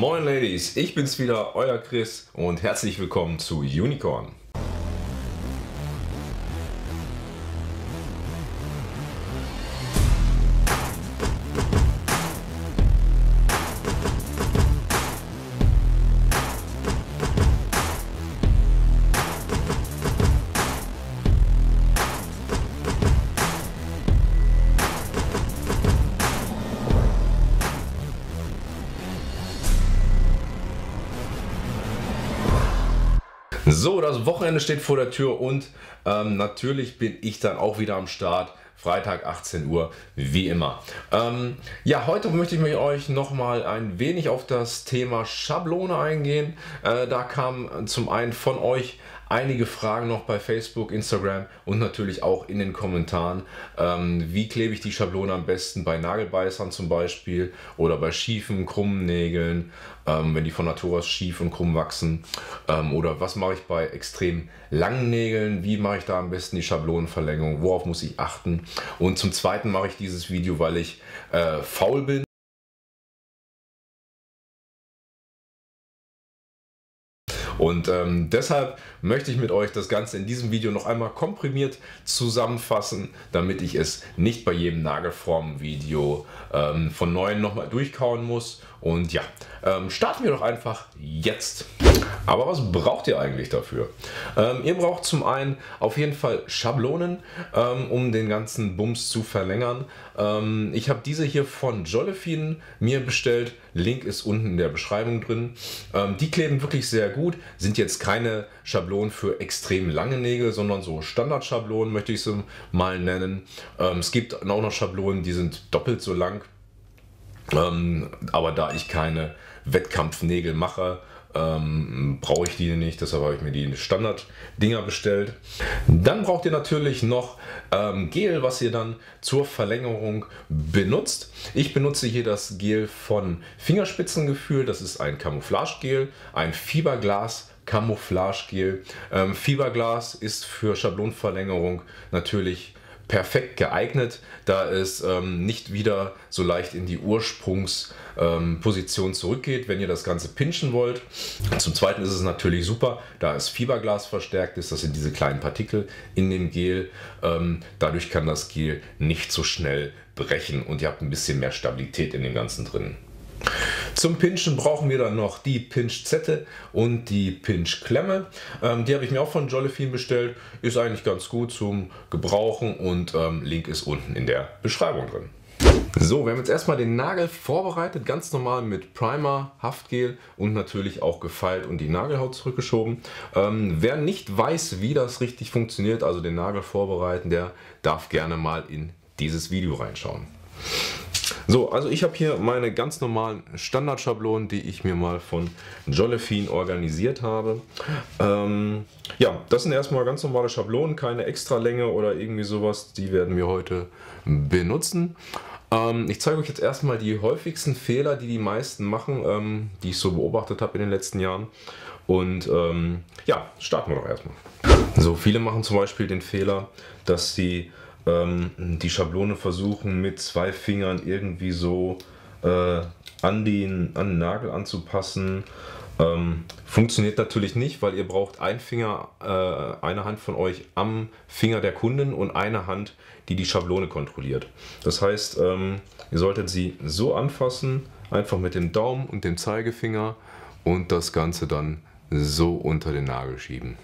Moin Ladies, ich bin's wieder, euer Chris und herzlich willkommen zu Unicorn. So, das Wochenende steht vor der Tür und natürlich bin ich dann auch wieder am Start. Freitag 18 Uhr, wie immer. Ja, heute möchte ich mit euch nochmal ein wenig auf das Thema Schablone eingehen. Da kamen zum einen von euch einige Fragen noch bei Facebook, Instagram und natürlich auch in den Kommentaren. Wie klebe ich die Schablone am besten bei Nagelbeißern zum Beispiel oder bei schiefen, krummen Nägeln, wenn die von Natur aus schief und krumm wachsen. Oder was mache ich bei extrem langen Nägeln? Wie mache ich da am besten die Schablonenverlängerung? Worauf muss ich achten? Und zum Zweiten mache ich dieses Video, weil ich faul bin. Und deshalb möchte ich mit euch das Ganze in diesem Video noch einmal komprimiert zusammenfassen, damit ich es nicht bei jedem Nagelform-Video von neuem nochmal durchkauen muss. Und ja, starten wir doch einfach jetzt. Aber was braucht ihr eigentlich dafür? Ihr braucht zum einen auf jeden Fall Schablonen, um den ganzen Bums zu verlängern. Ich habe diese hier von Jollifine mir bestellt. Link ist unten in der Beschreibung drin. Die kleben wirklich sehr gut. Sind jetzt keine Schablonen für extrem lange Nägel, sondern so Standardschablonen möchte ich sie mal nennen. Es gibt auch noch Schablonen, die sind doppelt so lang. Aber da ich keine Wettkampfnägel mache, brauche ich die nicht, deshalb habe ich mir die Standard-Dinger bestellt. Dann braucht ihr natürlich noch Gel, was ihr dann zur Verlängerung benutzt. Ich benutze hier das Gel von Fingerspitzengefühl, das ist ein Camouflage-Gel, ein Fiberglas Camouflage-Gel. Fiberglas ist für Schablonenverlängerung natürlich perfekt geeignet, da es nicht wieder so leicht in die Ursprungsposition zurückgeht, wenn ihr das Ganze pinchen wollt. Zum Zweiten ist es natürlich super, da es Fiberglas verstärkt ist, das sind diese kleinen Partikel in dem Gel. Dadurch kann das Gel nicht so schnell brechen und ihr habt ein bisschen mehr Stabilität in dem Ganzen drin. Zum Pinchen brauchen wir dann noch die Pinchzette und die Pinchklemme. Die habe ich mir auch von Jollifine bestellt. Ist eigentlich ganz gut zum Gebrauchen und Link ist unten in der Beschreibung drin. So, wir haben jetzt erstmal den Nagel vorbereitet, ganz normal mit Primer, Haftgel und natürlich auch gefeilt und die Nagelhaut zurückgeschoben. Wer nicht weiß, wie das richtig funktioniert, also den Nagel vorbereiten, der darf gerne mal in dieses Video reinschauen. So, also ich habe hier meine ganz normalen Standardschablonen, die ich mir mal von Jollifine organisiert habe. Ja, das sind erstmal ganz normale Schablonen, keine Extralänge oder irgendwie sowas. Die werden wir heute benutzen. Ich zeige euch jetzt erstmal die häufigsten Fehler, die die meisten machen, die ich so beobachtet habe in den letzten Jahren. Und ja, starten wir doch erstmal. So, viele machen zum Beispiel den Fehler, dass sie die Schablone versuchen mit zwei Fingern irgendwie so an den Nagel anzupassen. Funktioniert natürlich nicht, weil ihr braucht einen Finger, eine Hand von euch am Finger der Kundin und eine Hand, die die Schablone kontrolliert. Das heißt, ihr solltet sie so anfassen, einfach mit dem Daumen und dem Zeigefinger und das Ganze dann so unter den Nagel schieben.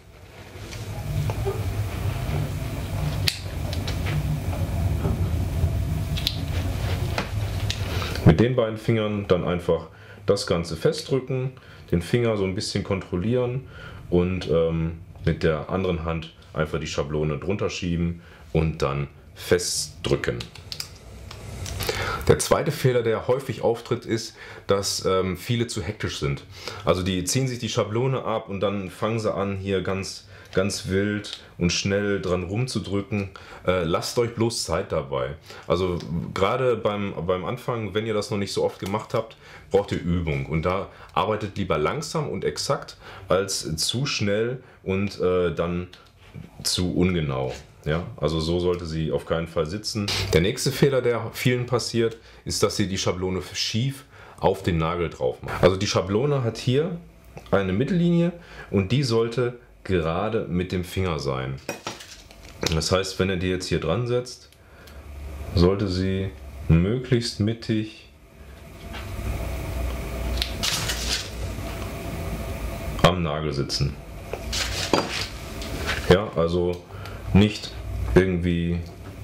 Mit den beiden Fingern dann einfach das Ganze festdrücken, den Finger so ein bisschen kontrollieren und mit der anderen Hand einfach die Schablone drunter schieben und dann festdrücken. Der zweite Fehler, der häufig auftritt, ist, dass viele zu hektisch sind. Also die ziehen sich die Schablone ab und dann fangen sie an, hier ganz wild und schnell dran rumzudrücken. Lasst euch bloß Zeit dabei. Also gerade beim Anfang, wenn ihr das noch nicht so oft gemacht habt, braucht ihr Übung. Und da arbeitet lieber langsam und exakt als zu schnell und dann zu ungenau. Ja, also so sollte sie auf keinen Fall sitzen. Der nächste Fehler, der vielen passiert, ist, dass sie die Schablone schief auf den Nagel drauf machen. Also die Schablone hat hier eine Mittellinie und die sollte gerade mit dem Finger sein. Das heißt, wenn ihr die jetzt hier dran setzt, sollte sie möglichst mittig am Nagel sitzen. Ja, also nicht irgendwie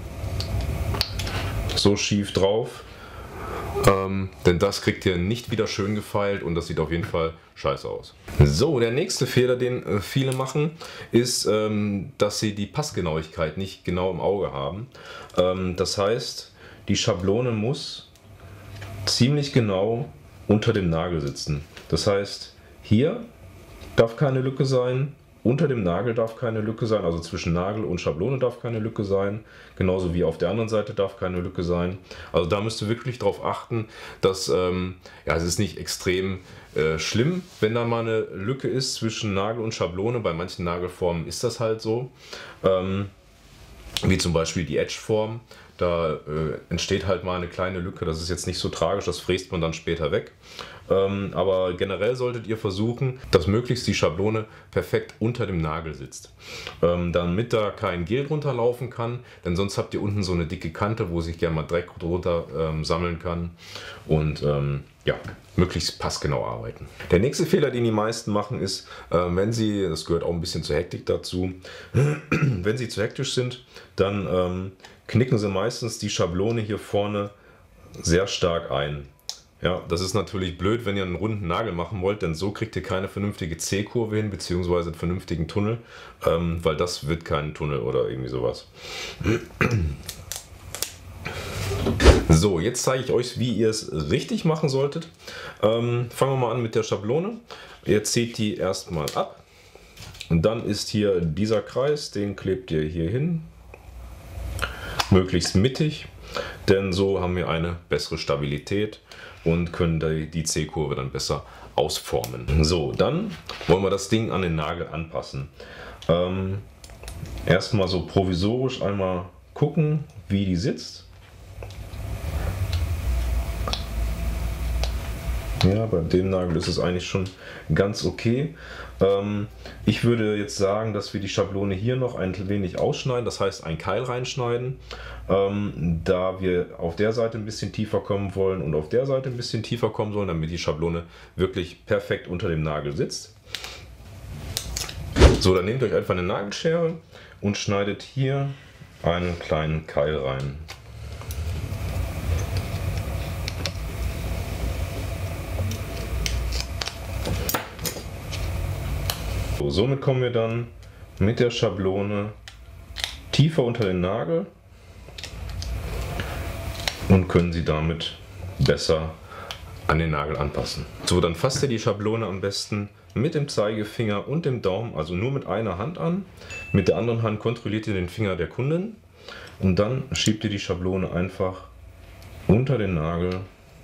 so schief drauf, denn das kriegt ihr nicht wieder schön gefeilt und das sieht auf jeden Fall scheiße aus. So, der nächste Fehler, den viele machen, ist, dass sie die Passgenauigkeit nicht genau im Auge haben. Das heißt, die Schablone muss ziemlich genau unter dem Nagel sitzen. Das heißt, hier darf keine Lücke sein, unter dem Nagel darf keine Lücke sein, also zwischen Nagel und Schablone darf keine Lücke sein, genauso wie auf der anderen Seite darf keine Lücke sein. Also da müsst ihr wirklich darauf achten, dass, ja, es ist nicht extrem schlimm, wenn da mal eine Lücke ist zwischen Nagel und Schablone. Bei manchen Nagelformen ist das halt so, wie zum Beispiel die Edge-Form. Da entsteht halt mal eine kleine Lücke, das ist jetzt nicht so tragisch, das fräst man dann später weg. Aber generell solltet ihr versuchen, dass möglichst die Schablone perfekt unter dem Nagel sitzt. Damit da kein Gel drunter laufen kann, denn sonst habt ihr unten so eine dicke Kante, wo sich gerne mal Dreck drunter sammeln kann. Und ja, möglichst passgenau arbeiten. Der nächste Fehler, den die meisten machen, ist, wenn sie, das gehört auch ein bisschen zur Hektik dazu, wenn sie zu hektisch sind, dann knicken sie meistens die Schablone hier vorne sehr stark ein. Ja, das ist natürlich blöd, wenn ihr einen runden Nagel machen wollt, denn so kriegt ihr keine vernünftige C-Kurve hin, beziehungsweise einen vernünftigen Tunnel, weil das wird kein Tunnel oder irgendwie sowas. So, jetzt zeige ich euch, wie ihr es richtig machen solltet. Fangen wir mal an mit der Schablone. Ihr zieht die erstmal ab und dann ist hier dieser Kreis, den klebt ihr hier hin, möglichst mittig, denn so haben wir eine bessere Stabilität und können die C-Kurve dann besser ausformen. So, dann wollen wir das Ding an den Nagel anpassen. Erstmal so provisorisch einmal gucken, wie die sitzt. Ja, bei dem Nagel ist es eigentlich schon ganz okay. Ich würde jetzt sagen, dass wir die Schablone hier noch ein wenig ausschneiden, das heißt einen Keil reinschneiden, da wir auf der Seite ein bisschen tiefer kommen wollen und auf der Seite ein bisschen tiefer kommen sollen, damit die Schablone wirklich perfekt unter dem Nagel sitzt. So, dann nehmt euch einfach eine Nagelschere und schneidet hier einen kleinen Keil rein. So, somit kommen wir dann mit der Schablone tiefer unter den Nagel und können sie damit besser an den Nagel anpassen. So, dann fasst ihr die Schablone am besten mit dem Zeigefinger und dem Daumen, also nur mit einer Hand an. Mit der anderen Hand kontrolliert ihr den Finger der Kundin und dann schiebt ihr die Schablone einfach unter den Nagel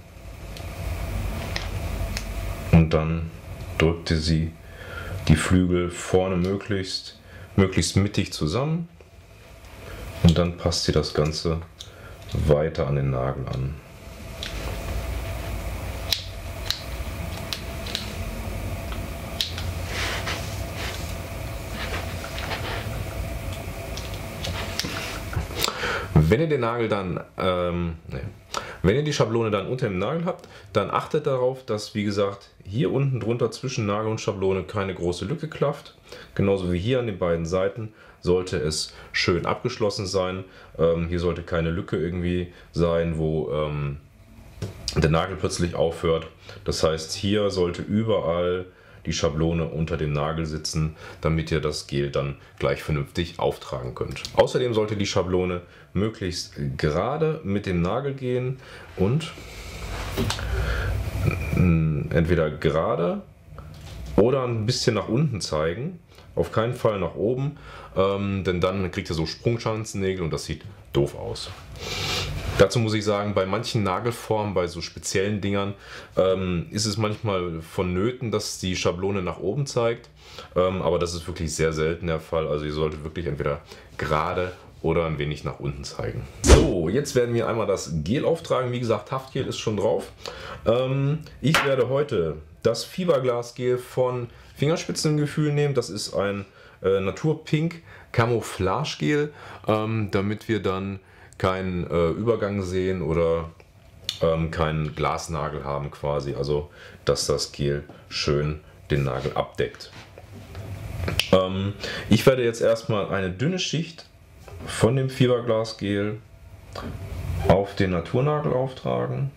und dann drückt ihr sie die Flügel vorne möglichst mittig zusammen und dann passt ihr das Ganze weiter an den Nagel an. Wenn ihr den Nagel dann, wenn ihr die Schablone dann unter dem Nagel habt, dann achtet darauf, dass, wie gesagt, hier unten drunter zwischen Nagel und Schablone keine große Lücke klafft. Genauso wie hier an den beiden Seiten sollte es schön abgeschlossen sein. Hier sollte keine Lücke irgendwie sein, wo der Nagel plötzlich aufhört. Das heißt, hier sollte überall die Schablone unter dem Nagel sitzen, damit ihr das Gel dann gleich vernünftig auftragen könnt. Außerdem sollte die Schablone möglichst gerade mit dem Nagel gehen und entweder gerade oder ein bisschen nach unten zeigen. Auf keinen Fall nach oben, denn dann kriegt ihr so Sprungschanzennägel und das sieht doof aus. Dazu muss ich sagen, bei manchen Nagelformen, bei so speziellen Dingern, ist es manchmal vonnöten, dass die Schablone nach oben zeigt. Aber das ist wirklich sehr selten der Fall. Also ihr solltet wirklich entweder gerade oder ein wenig nach unten zeigen. So, jetzt werden wir einmal das Gel auftragen. Wie gesagt, Haftgel ist schon drauf. Ich werde heute das Fiberglas-Gel von Fingerspitzengefühl nehmen. Das ist ein Naturpink Camouflage-Gel, damit wir dann keinen Übergang sehen oder keinen Glasnagel haben quasi. Also, dass das Gel schön den Nagel abdeckt. Ich werde jetzt erstmal eine dünne Schicht von dem Fiberglas-Gel auf den Naturnagel auftragen.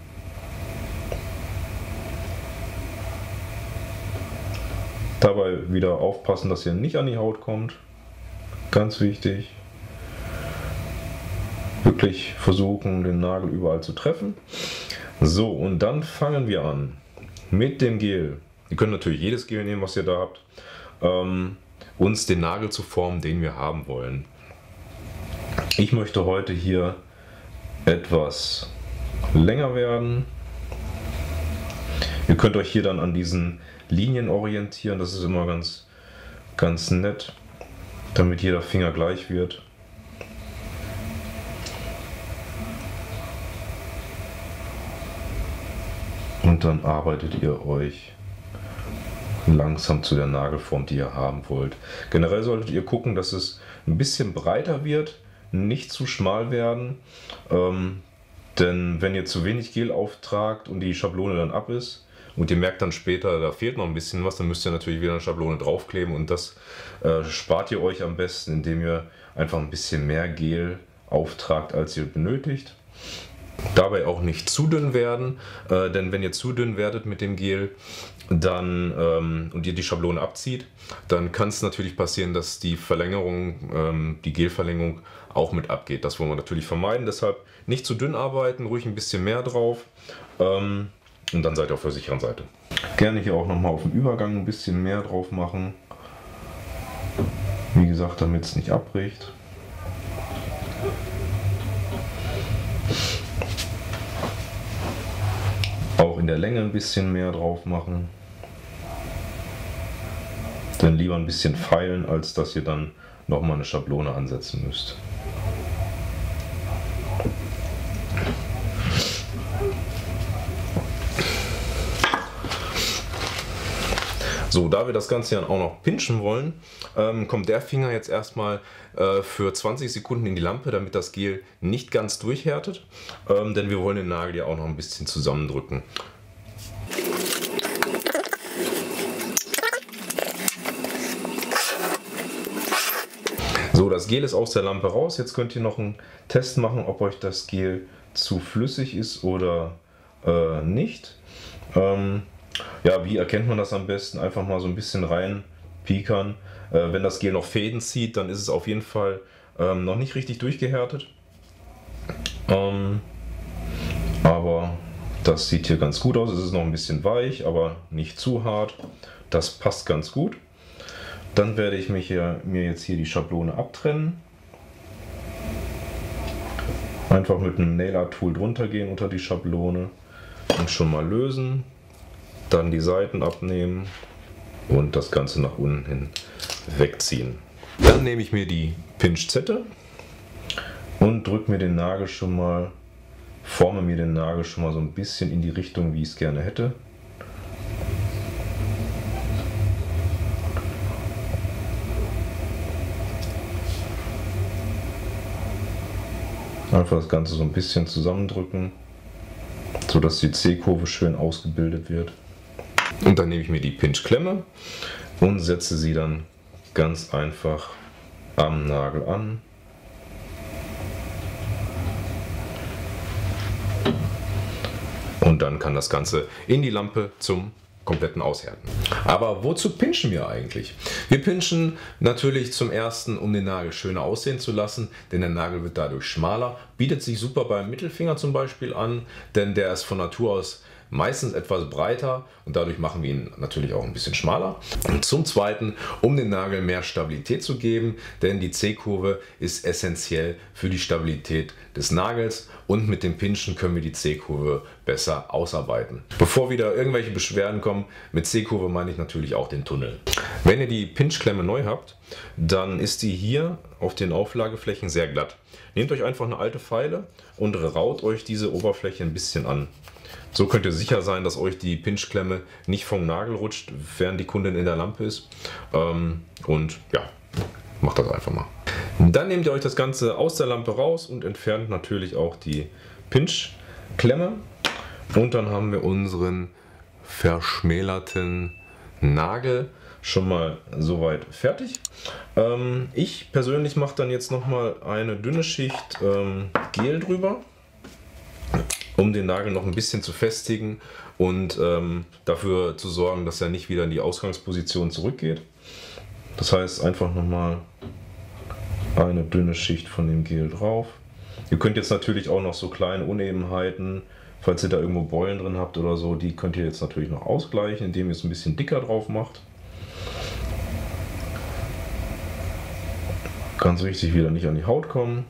Dabei wieder aufpassen, dass ihr nicht an die Haut kommt. Ganz wichtig. Wirklich versuchen, den Nagel überall zu treffen. So, und dann fangen wir an mit dem Gel. Ihr könnt natürlich jedes Gel nehmen, was ihr da habt, uns den Nagel zu formen, den wir haben wollen. Ich möchte heute hier etwas länger werden. Ihr könnt euch hier dann an diesen Linien orientieren, das ist immer ganz nett, damit jeder Finger gleich wird. Und dann arbeitet ihr euch langsam zu der Nagelform, die ihr haben wollt. Generell solltet ihr gucken, dass es ein bisschen breiter wird, nicht zu schmal werden, denn wenn ihr zu wenig Gel auftragt und die Schablone dann ab ist und ihr merkt dann später, da fehlt noch ein bisschen was, dann müsst ihr natürlich wieder eine Schablone draufkleben und das spart ihr euch am besten, indem ihr einfach ein bisschen mehr Gel auftragt, als ihr benötigt. Dabei auch nicht zu dünn werden, denn wenn ihr zu dünn werdet mit dem Gel dann, und ihr die Schablone abzieht, dann kann es natürlich passieren, dass die Verlängerung, die Gelverlängerung auch mit abgeht. Das wollen wir natürlich vermeiden, deshalb nicht zu dünn arbeiten, ruhig ein bisschen mehr drauf und dann seid ihr auf der sicheren Seite. Gerne hier auch nochmal auf dem Übergang ein bisschen mehr drauf machen, wie gesagt, damit es nicht abbricht. Auch in der Länge ein bisschen mehr drauf machen. Denn lieber ein bisschen feilen, als dass ihr dann nochmal eine Schablone ansetzen müsst. So, da wir das Ganze dann auch noch pinchen wollen, kommt der Finger jetzt erstmal für 20 Sekunden in die Lampe, damit das Gel nicht ganz durchhärtet, denn wir wollen den Nagel ja auch noch ein bisschen zusammendrücken. So, das Gel ist aus der Lampe raus. Jetzt könnt ihr noch einen Test machen, ob euch das Gel zu flüssig ist oder nicht. Ja, wie erkennt man das am besten? Einfach mal so ein bisschen rein piekern. Wenn das Gel noch Fäden zieht, dann ist es auf jeden Fall noch nicht richtig durchgehärtet. Aber das sieht hier ganz gut aus. Es ist noch ein bisschen weich, aber nicht zu hart. Das passt ganz gut. Dann werde ich mir jetzt hier die Schablone abtrennen. Einfach mit einem Nail Art Tool drunter gehen unter die Schablone und schon mal lösen. Dann die Seiten abnehmen und das Ganze nach unten hin wegziehen. Dann nehme ich mir die Pinzette und drücke mir den Nagel schon mal, forme mir den Nagel schon mal so ein bisschen in die Richtung, wie ich es gerne hätte. Einfach das Ganze so ein bisschen zusammendrücken, sodass die C-Kurve schön ausgebildet wird. Und dann nehme ich mir die Pinch-Klemme und setze sie dann ganz einfach am Nagel an. Und dann kann das Ganze in die Lampe zum kompletten Aushärten. Aber wozu pinchen wir eigentlich? Wir pinchen natürlich zum ersten, um den Nagel schöner aussehen zu lassen, denn der Nagel wird dadurch schmaler. Bietet sich super beim Mittelfinger zum Beispiel an, denn der ist von Natur aus meistens etwas breiter und dadurch machen wir ihn natürlich auch ein bisschen schmaler. Und zum Zweiten, um den Nagel mehr Stabilität zu geben, denn die C-Kurve ist essentiell für die Stabilität des Nagels und mit dem Pinchen können wir die C-Kurve besser ausarbeiten. Bevor wieder irgendwelche Beschwerden kommen, mit C-Kurve meine ich natürlich auch den Tunnel. Wenn ihr die Pinchklemme neu habt, dann ist die hier auf den Auflageflächen sehr glatt. Nehmt euch einfach eine alte Feile und raut euch diese Oberfläche ein bisschen an. So könnt ihr sicher sein, dass euch die Pinchklemme nicht vom Nagel rutscht, während die Kundin in der Lampe ist. Und ja, macht das einfach mal. Dann nehmt ihr euch das Ganze aus der Lampe raus und entfernt natürlich auch die Pinchklemme. Und dann haben wir unseren verschmälerten Nagel schon mal soweit fertig. Ich persönlich mache dann jetzt noch mal eine dünne Schicht Gel drüber, um den Nagel noch ein bisschen zu festigen und dafür zu sorgen, dass er nicht wieder in die Ausgangsposition zurückgeht. Das heißt, einfach noch mal eine dünne Schicht von dem Gel drauf. Ihr könnt jetzt natürlich auch noch so kleine Unebenheiten, falls ihr da irgendwo Beulen drin habt oder so, die könnt ihr jetzt natürlich noch ausgleichen, indem ihr es ein bisschen dicker drauf macht. Ganz wichtig, wieder nicht an die Haut kommen.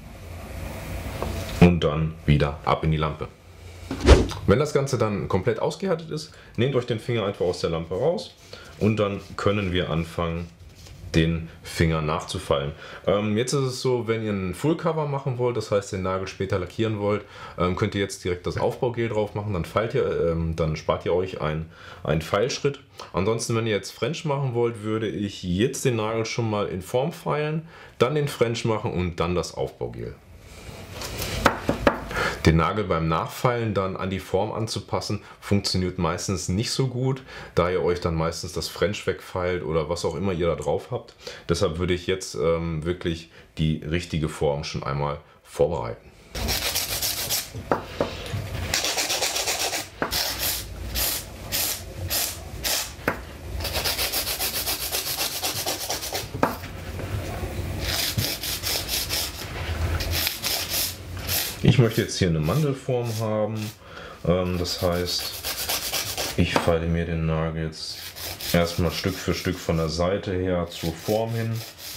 Und dann wieder ab in die Lampe. Wenn das Ganze dann komplett ausgehärtet ist, nehmt euch den Finger einfach aus der Lampe raus und dann können wir anfangen, den Finger nachzufallen. Jetzt ist es so, wenn ihr einen Full-Cover machen wollt, das heißt den Nagel später lackieren wollt, könnt ihr jetzt direkt das Aufbaugel drauf machen, dann spart ihr euch einen Feilschritt. Ansonsten, wenn ihr jetzt French machen wollt, würde ich jetzt den Nagel schon mal in Form feilen, dann den French machen und dann das Aufbaugel. Den Nagel beim Nachfeilen dann an die Form anzupassen, funktioniert meistens nicht so gut, da ihr euch dann meistens das French wegfeilt oder was auch immer ihr da drauf habt. Deshalb würde ich jetzt wirklich die richtige Form schon einmal vorbereiten. Ich möchte jetzt hier eine Mandelform haben, das heißt, ich feile mir den Nagel jetzt erstmal Stück für Stück von der Seite her zur Form hin.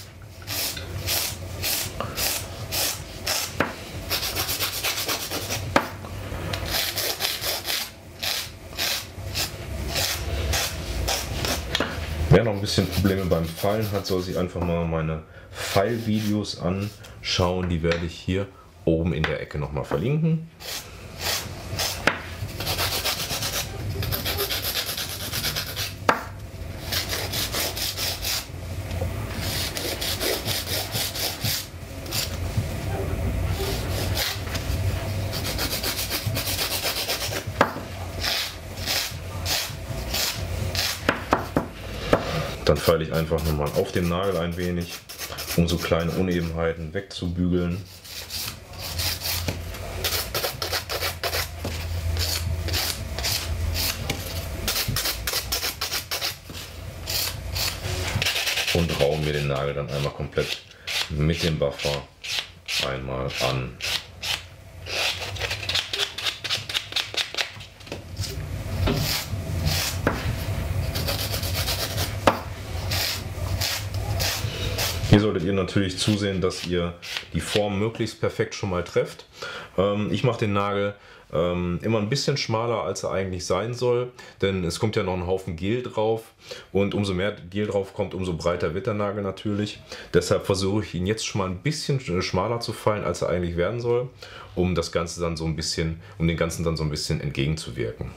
Wer noch ein bisschen Probleme beim Feilen hat, soll sich einfach mal meine Feilvideos anschauen, die werde ich hier oben in der Ecke nochmal verlinken. Dann feile ich einfach nochmal auf dem Nagel ein wenig, um so kleine Unebenheiten wegzubügeln. Und rauen mir den Nagel dann einmal komplett mit dem Buffer einmal an. Hier solltet ihr natürlich zusehen, dass ihr die Form möglichst perfekt schon mal trefft. Ich mache den Nagel immer ein bisschen schmaler, als er eigentlich sein soll, denn es kommt ja noch ein Haufen Gel drauf und umso mehr Gel drauf kommt, umso breiter wird der Nagel natürlich. Deshalb versuche ich ihn jetzt schon mal ein bisschen schmaler zu feilen, als er eigentlich werden soll, um das Ganze dann so ein bisschen, um den Ganzen dann so ein bisschen entgegenzuwirken.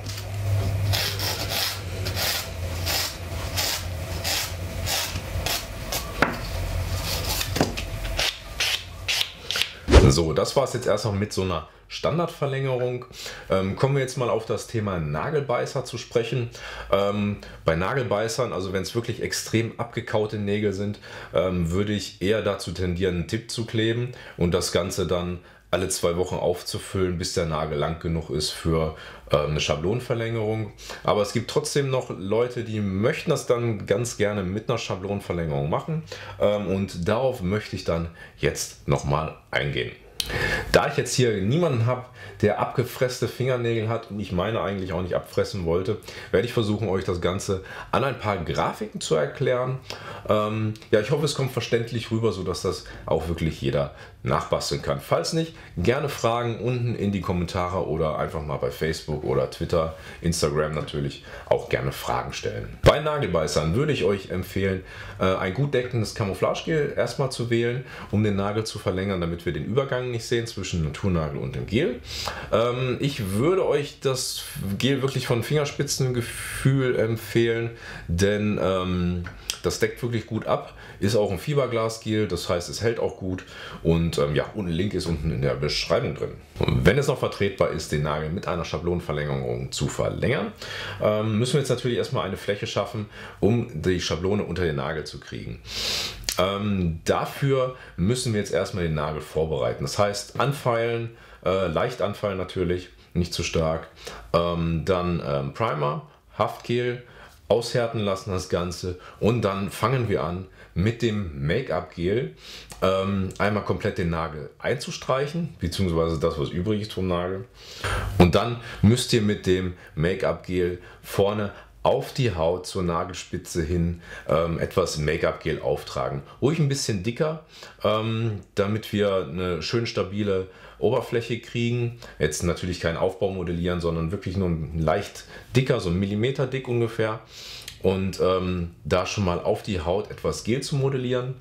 So, das war es jetzt erstmal mit so einer Standardverlängerung. Kommen wir jetzt mal auf das Thema Nagelbeißer zu sprechen. Bei Nagelbeißern, also wenn es wirklich extrem abgekaute Nägel sind, würde ich eher dazu tendieren, einen Tipp zu kleben und das Ganze dann alle 2 Wochen aufzufüllen, bis der Nagel lang genug ist für eine Schablonenverlängerung. Aber es gibt trotzdem noch Leute, die möchten das dann ganz gerne mit einer Schablonenverlängerung machen und darauf möchte ich dann jetzt nochmal eingehen. Da ich jetzt hier niemanden habe, der abgefresste Fingernägel hat und ich meine eigentlich auch nicht abfressen wollte, werde ich versuchen, euch das Ganze an ein paar Grafiken zu erklären. Ja, ich hoffe, es kommt verständlich rüber, sodass das auch wirklich jeder nachbasteln kann. Falls nicht, gerne Fragen unten in die Kommentare oder einfach mal bei Facebook oder Twitter, Instagram natürlich auch gerne Fragen stellen. Bei Nagelbeißern würde ich euch empfehlen, ein gut deckendes Camouflagegel erstmal zu wählen, um den Nagel zu verlängern, damit wir den Übergang nicht sehen zwischen Naturnagel und dem Gel. Ich würde euch das Gel wirklich von Fingerspitzengefühl empfehlen, denn das deckt wirklich gut ab, ist auch ein Fiberglasgel, das heißt, es hält auch gut und ja, und ein Link ist unten in der Beschreibung drin. Und wenn es noch vertretbar ist, den Nagel mit einer Schablonenverlängerung zu verlängern, müssen wir jetzt natürlich erstmal eine Fläche schaffen, um die Schablone unter den Nagel zu kriegen. Dafür müssen wir jetzt erstmal den Nagel vorbereiten. Das heißt, anfeilen, leicht anfeilen natürlich, nicht zu stark. Dann Primer, Haftgel, aushärten lassen das Ganze und dann fangen wir an mit dem Make-up-Gel einmal komplett den Nagel einzustreichen, beziehungsweise das, was übrig ist vom Nagel. Und dann müsst ihr mit dem Make-up-Gel vorne auf die Haut zur Nagelspitze hin etwas Make-up-Gel auftragen. Ruhig ein bisschen dicker, damit wir eine schön stabile Oberfläche kriegen. Jetzt natürlich kein Aufbau modellieren, sondern wirklich nur leicht dicker, so 1 Millimeter dick ungefähr. Und da schon mal auf die Haut etwas Gel zu modellieren.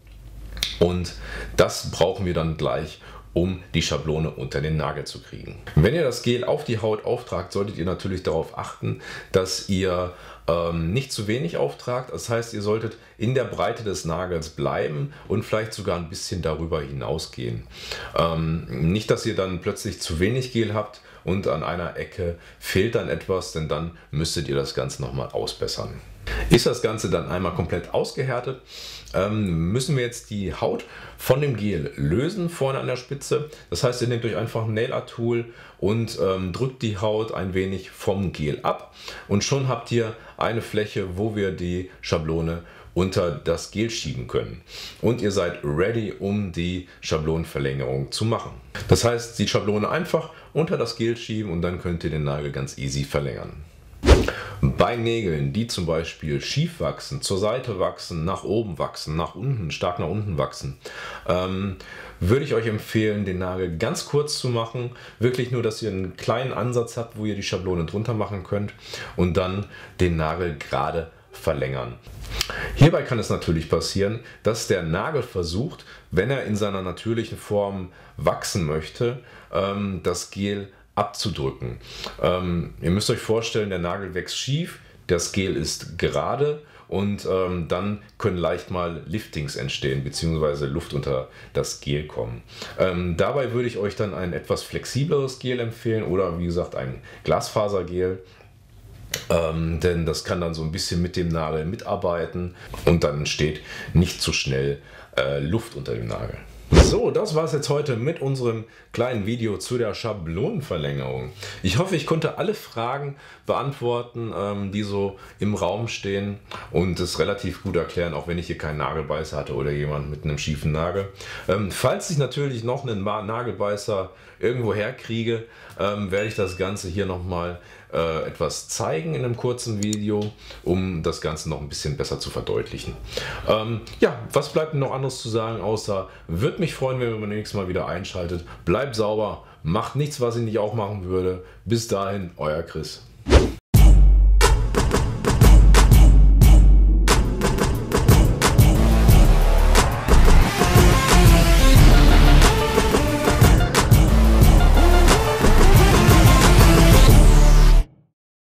Und das brauchen wir dann gleich, um die Schablone unter den Nagel zu kriegen. Wenn ihr das Gel auf die Haut auftragt, solltet ihr natürlich darauf achten, dass ihr nicht zu wenig auftragt. Das heißt, ihr solltet in der Breite des Nagels bleiben und vielleicht sogar ein bisschen darüber hinausgehen. Nicht, dass ihr dann plötzlich zu wenig Gel habt und an einer Ecke fehlt dann etwas, denn dann müsstet ihr das Ganze nochmal ausbessern. Ist das Ganze dann einmal komplett ausgehärtet, müssen wir jetzt die Haut von dem Gel lösen vorne an der Spitze. Das heißt, ihr nehmt euch einfach ein Nail Art Tool und drückt die Haut ein wenig vom Gel ab und schon habt ihr eine Fläche, wo wir die Schablone unter das Gel schieben können. Und ihr seid ready, um die Schablonenverlängerung zu machen. Das heißt, die Schablone einfach unter das Gel schieben und dann könnt ihr den Nagel ganz easy verlängern. Bei Nägeln, die zum Beispiel schief wachsen, zur Seite wachsen, nach oben wachsen, nach unten, stark nach unten wachsen, würde ich euch empfehlen, den Nagel ganz kurz zu machen. Wirklich nur, dass ihr einen kleinen Ansatz habt, wo ihr die Schablone drunter machen könnt und dann den Nagel gerade verlängern. Hierbei kann es natürlich passieren, dass der Nagel versucht, wenn er in seiner natürlichen Form wachsen möchte, das Gel abzudrücken. Ihr müsst euch vorstellen, der Nagel wächst schief, das Gel ist gerade und dann können leicht mal Liftings entstehen bzw. Luft unter das Gel kommen. Dabei würde ich euch dann ein etwas flexibleres Gel empfehlen oder wie gesagt ein Glasfasergel. Denn das kann dann so ein bisschen mit dem Nagel mitarbeiten und dann entsteht nicht so schnell Luft unter dem Nagel. So, das war es jetzt heute mit unserem kleinen Video zu der Schablonenverlängerung. Ich hoffe, ich konnte alle Fragen beantworten, die so im Raum stehen und es relativ gut erklären, auch wenn ich hier keinen Nagelbeißer hatte oder jemand mit einem schiefen Nagel. Falls ich natürlich noch einen Nagelbeißer irgendwo herkriege, werde ich das Ganze hier nochmal etwas zeigen in einem kurzen Video, um das Ganze noch ein bisschen besser zu verdeutlichen. Ja, was bleibt noch anderes zu sagen, außer würde mich freuen, wenn ihr beim nächsten Mal wieder einschaltet. Bleibt sauber, macht nichts, was ich nicht auch machen würde. Bis dahin, euer Chris.